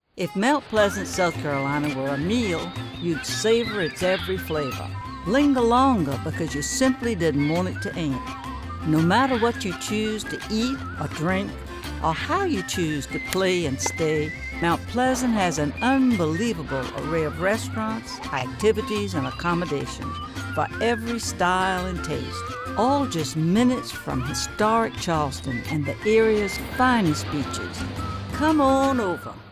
If Mount Pleasant, South Carolina were a meal, you'd savor its every flavor. Linger longer because you simply didn't want it to end. No matter what you choose to eat or drink, or how you choose to play and stay, Mount Pleasant has an unbelievable array of restaurants, activities, and accommodations for every style and taste, all just minutes from historic Charleston and the area's finest beaches. Come on over.